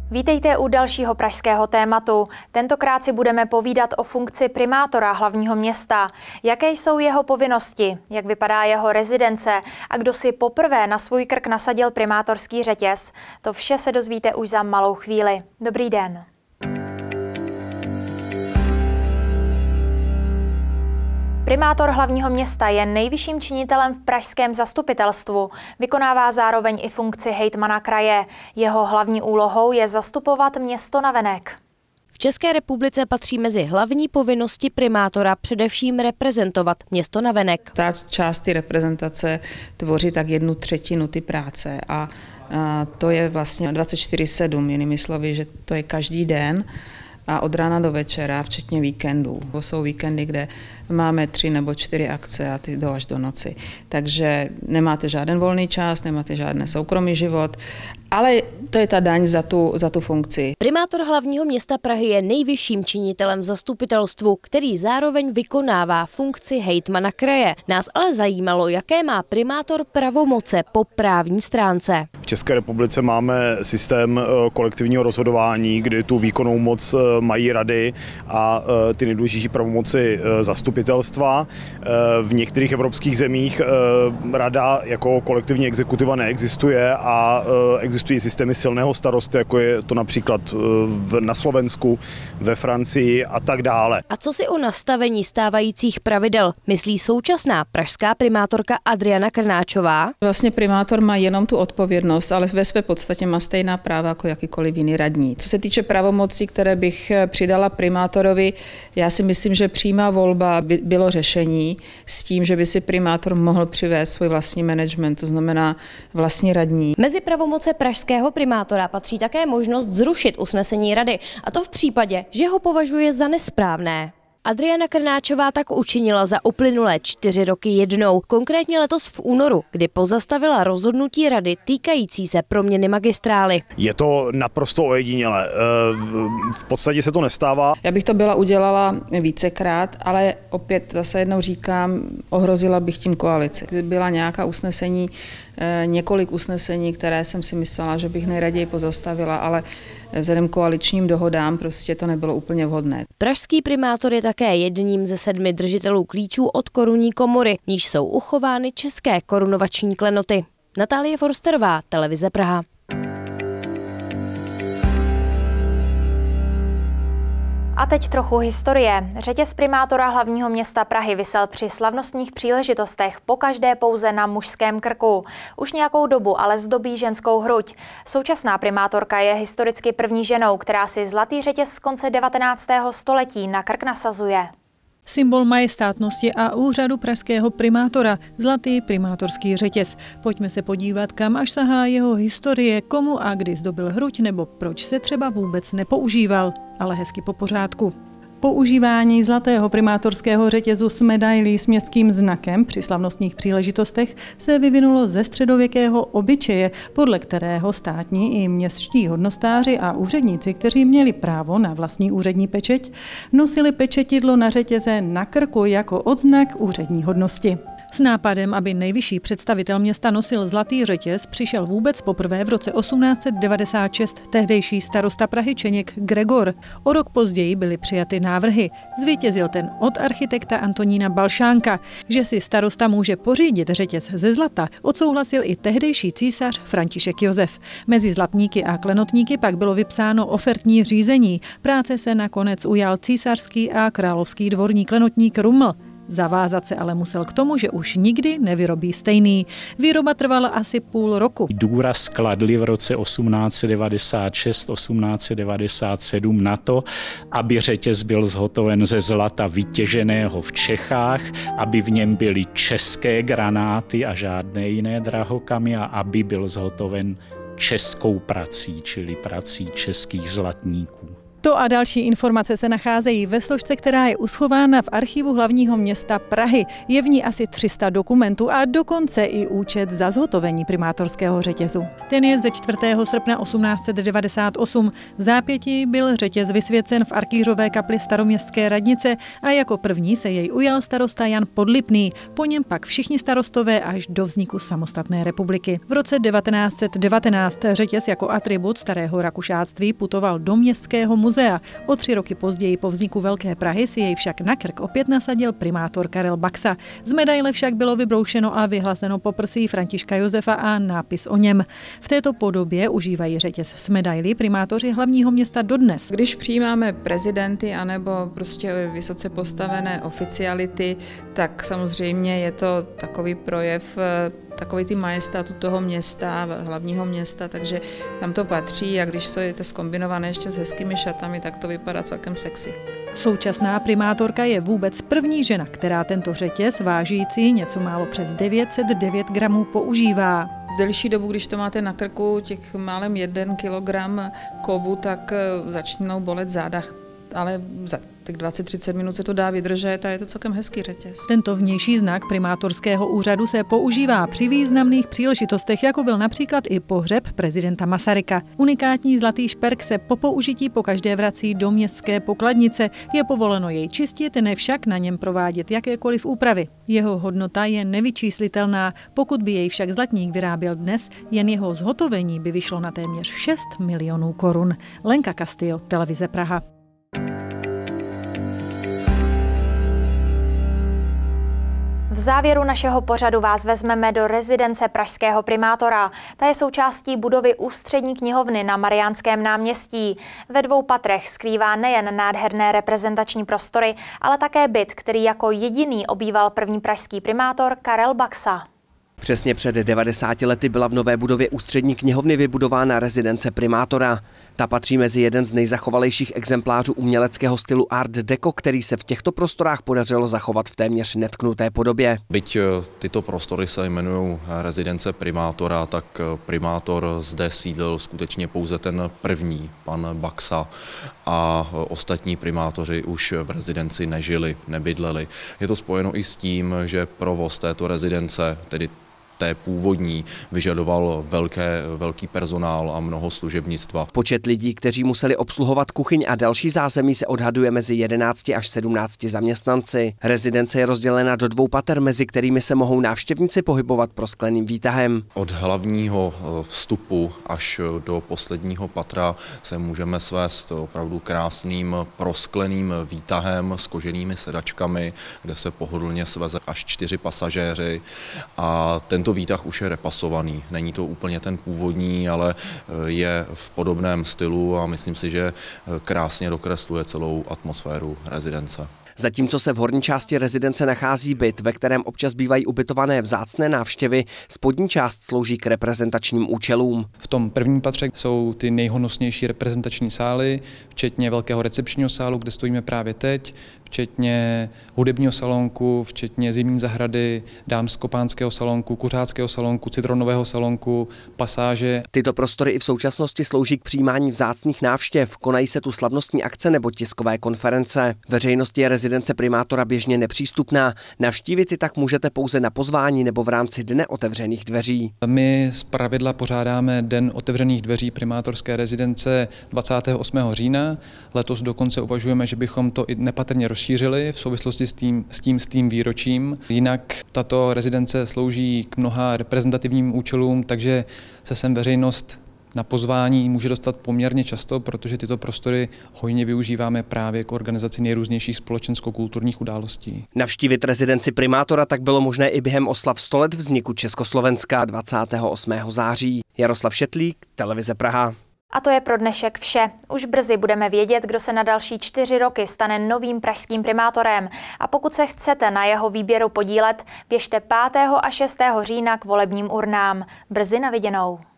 Vítejte u dalšího pražského tématu. Tentokrát si budeme povídat o funkci primátora hlavního města. Jaké jsou jeho povinnosti, jak vypadá jeho rezidence a kdo si poprvé na svůj krk nasadil primátorský řetěz. To vše se dozvíte už za malou chvíli. Dobrý den. Primátor hlavního města je nejvyšším činitelem v pražském zastupitelstvu. Vykonává zároveň i funkci hejtmana kraje. Jeho hlavní úlohou je zastupovat město navenek. V České republice patří mezi hlavní povinnosti primátora především reprezentovat město navenek. Ta část ty reprezentace tvoří tak 1/3 ty práce a to je vlastně 24/7, jinými slovy, že to je každý den. A od rána do večera, včetně víkendů. To jsou víkendy, kde máme 3 nebo 4 akce a ty jdou až do noci. Takže nemáte žádný volný čas, nemáte žádný soukromý život, ale to je ta daň za tu funkci. Primátor hlavního města Prahy je nejvyšším činitelem v zastupitelstvu, který zároveň vykonává funkci hejtmana kraje. Nás ale zajímalo, jaké má primátor pravomoce po právní stránce. V České republice máme systém kolektivního rozhodování, kdy tu výkonnou moc mají rady a ty nejdůležitější pravomoci zastupitelstva. V některých evropských zemích rada jako kolektivní exekutiva neexistuje a existují systémy silného starosty, jako je to například na Slovensku, ve Francii a tak dále. A co si o nastavení stávajících pravidel myslí současná pražská primátorka Adriana Krnáčová? Vlastně primátor má jenom tu odpovědnost, ale ve své podstatě má stejná práva jako jakýkoliv jiný radní. Co se týče pravomocí, které bych přidala primátorovi, já si myslím, že přímá volba by bylo řešení s tím, že by si primátor mohl přivést svůj vlastní management, to znamená vlastní radní. Mezi pravomoce pražského primátora patří také možnost zrušit usnesení rady, a to v případě, že ho považuje za nesprávné. Adriana Krnáčová tak učinila za uplynulé 4 roky jednou, konkrétně letos v únoru, kdy pozastavila rozhodnutí rady týkající se proměny magistrály. Je to naprosto ojedinělé. V podstatě se to nestává. Já bych to byla udělala vícekrát, ale opět zase jednou říkám, ohrozila bych tím koalici. Byla nějaká usnesení, několik usnesení, které jsem si myslela, že bych nejraději pozastavila, ale vzhledem k koaličním dohodám prostě to nebylo úplně vhodné. Pražský primátor je také jedním ze 7 držitelů klíčů od korunní komory, v níž jsou uchovány české korunovační klenoty. Natálie Forsterová, Televize Praha. A teď trochu historie. Řetěz primátora hlavního města Prahy visel při slavnostních příležitostech pokaždé pouze na mužském krku. Už nějakou dobu ale zdobí ženskou hruď. Současná primátorka je historicky první ženou, která si zlatý řetěz z konce 19. století na krk nasazuje. Symbol majestátnosti a úřadu pražského primátora, zlatý primátorský řetěz. Pojďme se podívat, kam až sahá jeho historie, komu a kdy zdobil hruď nebo proč se třeba vůbec nepoužíval, ale hezky po pořádku. Používání zlatého primátorského řetězu s medailí s městským znakem při slavnostních příležitostech se vyvinulo ze středověkého obyčeje, podle kterého státní i městští hodnostáři a úředníci, kteří měli právo na vlastní úřední pečeť, nosili pečetidlo na řetěze na krku jako odznak úřední hodnosti. S nápadem, aby nejvyšší představitel města nosil zlatý řetěz, přišel vůbec poprvé v roce 1896 tehdejší starosta Prahy Čeněk Gregor. O rok později byly přijaty návrhy. Zvítězil ten od architekta Antonína Balšánka. Že si starosta může pořídit řetěz ze zlata, odsouhlasil i tehdejší císař František Josef. Mezi zlatníky a klenotníky pak bylo vypsáno ofertní řízení. Práce se nakonec ujal císařský a královský dvorní klenotník Ruml. Zavázat se ale musel k tomu, že už nikdy nevyrobí stejný. Výroba trvala asi půl roku. Důraz kladli v roce 1896-1897 na to, aby řetěz byl zhotoven ze zlata vytěženého v Čechách, aby v něm byly české granáty a žádné jiné drahokamy a aby byl zhotoven českou prací, čili prací českých zlatníků. To a další informace se nacházejí ve složce, která je uschována v archivu hlavního města Prahy. Je v ní asi 300 dokumentů a dokonce i účet za zhotovení primátorského řetězu. Ten je ze 4. srpna 1898. V zápětí byl řetěz vysvěcen v Arkýřové kapli staroměstské radnice a jako první se jej ujal starosta Jan Podlipný. Po něm pak všichni starostové až do vzniku samostatné republiky. V roce 1919 řetěz jako atribut starého rakušáctví putoval do městského muzea. O 3 roky později po vzniku Velké Prahy si jej však na krk opět nasadil primátor Karel Baxa. Z medaile však bylo vybroušeno a vyhlazeno poprsí Františka Josefa a nápis o něm. V této podobě užívají řetěz s medailí primátoři hlavního města dodnes. Když přijímáme prezidenty anebo prostě vysoce postavené oficiality, tak samozřejmě je to takový projev takový ty majestátu toho města, hlavního města, takže tam to patří a když je to zkombinované ještě s hezkými šatami, tak to vypadá celkem sexy. Současná primátorka je vůbec první žena, která tento řetěz vážící něco málo přes 909 gramů používá. Delší dobu, když to máte na krku, těch málem 1 kilogram kovu, tak začnou bolet záda. Ale za těch 20-30 minut se to dá vydržet a je to celkem hezký řetěz. Tento vnější znak primátorského úřadu se používá při významných příležitostech, jako byl například i pohřeb prezidenta Masaryka. Unikátní zlatý šperk se po použití pokaždé vrací do městské pokladnice. Je povoleno jej čistit, ne však na něm provádět jakékoliv úpravy. Jeho hodnota je nevyčíslitelná. Pokud by jej však zlatník vyráběl dnes, jen jeho zhotovení by vyšlo na téměř 6 milionů korun. Lenka Castillo, Televize Praha. V závěru našeho pořadu vás vezmeme do rezidence pražského primátora. Ta je součástí budovy Ústřední knihovny na Mariánském náměstí. Ve 2 patrech skrývá nejen nádherné reprezentační prostory, ale také byt, který jako jediný obýval první pražský primátor Karel Baxa. Přesně před 90 lety byla v nové budově Ústřední knihovny vybudována rezidence primátora. Ta patří mezi jeden z nejzachovalejších exemplářů uměleckého stylu Art Deco, který se v těchto prostorách podařilo zachovat v téměř netknuté podobě. Byť tyto prostory se jmenují rezidence primátora, tak primátor zde sídlil skutečně pouze ten první, pan Baxa, a ostatní primátoři už v rezidenci nežili, nebydleli. Je to spojeno i s tím, že provoz této rezidence, tedy té původní, vyžadoval velký personál a mnoho služebnictva. Počet lidí, kteří museli obsluhovat kuchyň a další zázemí, se odhaduje mezi 11 až 17 zaměstnanci. Rezidence je rozdělena do 2 pater, mezi kterými se mohou návštěvníci pohybovat proskleným výtahem. Od hlavního vstupu až do posledního patra se můžeme svést opravdu krásným proskleným výtahem s koženými sedačkami, kde se pohodlně sveze až 4 pasažéři, a tento výtah už je repasovaný. Není to úplně ten původní, ale je v podobném stylu a myslím si, že krásně dokresluje celou atmosféru rezidence. Zatímco se v horní části rezidence nachází byt, ve kterém občas bývají ubytované vzácné návštěvy, spodní část slouží k reprezentačním účelům. V tom prvním patře jsou ty nejhonosnější reprezentační sály, včetně velkého recepčního sálu, kde stojíme právě teď, včetně hudebního salonku, včetně zimní zahrady, dámsko-pánského salonku, kuřáckého salonku, citronového salonku, pasáže. Tyto prostory i v současnosti slouží k přijímání vzácných návštěv, konají se tu slavnostní akce nebo tiskové konference. Veřejnosti je rezidence primátora běžně nepřístupná. Navštívit ji tak můžete pouze na pozvání nebo v rámci Dne otevřených dveří. My zpravidla pořádáme Den otevřených dveří primátorské rezidence 28. října. Letos dokonce uvažujeme, že bychom to i nepatrně rozšířili v souvislosti s tím výročím. Jinak tato rezidence slouží k mnoha reprezentativním účelům, takže se sem veřejnost na pozvání může dostat poměrně často, protože tyto prostory hojně využíváme právě k organizaci nejrůznějších společensko-kulturních událostí. Navštívit rezidenci primátora tak bylo možné i během oslav 100 let vzniku Československa 28. září. Jaroslav Šetlík, Televize Praha. A to je pro dnešek vše. Už brzy budeme vědět, kdo se na další 4 roky stane novým pražským primátorem. A pokud se chcete na jeho výběru podílet, běžte 5. a 6. října k volebním urnám. Brzy na viděnou.